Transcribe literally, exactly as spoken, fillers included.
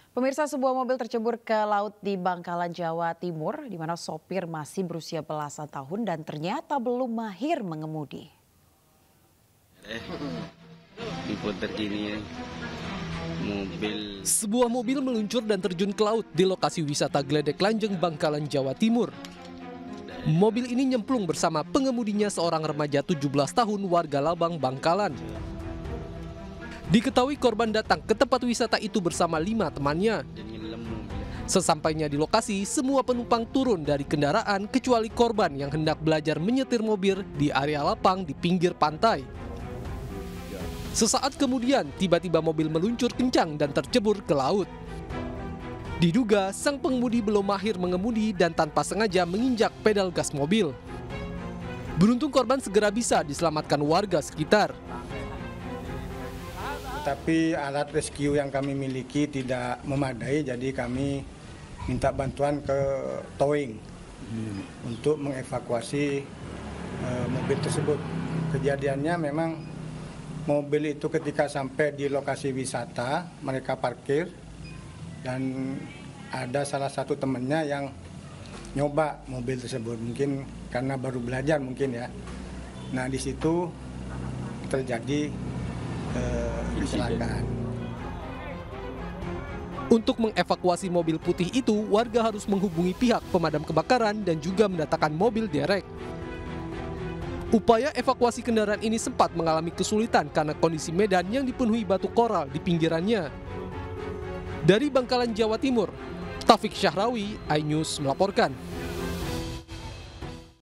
Pemirsa, sebuah mobil tercebur ke laut di Bangkalan, Jawa Timur, di mana sopir masih berusia belasan tahun dan ternyata belum mahir mengemudi. Eh, info terkini mobil. Sebuah mobil meluncur dan terjun ke laut di lokasi wisata Gledek Lanjeng, Bangkalan, Jawa Timur. Mobil ini nyemplung bersama pengemudinya seorang remaja tujuh belas tahun warga Labang, Bangkalan. Diketahui korban datang ke tempat wisata itu bersama lima temannya. Sesampainya di lokasi, semua penumpang turun dari kendaraan kecuali korban yang hendak belajar menyetir mobil di area lapang di pinggir pantai. Sesaat kemudian, tiba-tiba mobil meluncur kencang dan tercebur ke laut. Diduga, sang pengemudi belum mahir mengemudi dan tanpa sengaja menginjak pedal gas mobil. Beruntung korban segera bisa diselamatkan warga sekitar. Tapi alat rescue yang kami miliki tidak memadai, jadi kami minta bantuan ke towing hmm. untuk mengevakuasi uh, mobil tersebut. Kejadiannya memang mobil itu ketika sampai di lokasi wisata, mereka parkir dan ada salah satu temannya yang nyoba mobil tersebut, mungkin karena baru belajar mungkin ya. Nah di situ terjadi kecelakaan. Untuk mengevakuasi mobil putih itu, warga harus menghubungi pihak pemadam kebakaran dan juga mendatangkan mobil derek. Upaya evakuasi kendaraan ini sempat mengalami kesulitan karena kondisi medan yang dipenuhi batu koral di pinggirannya. Dari Bangkalan, Jawa Timur, Taufik Syahrawi, iNews melaporkan.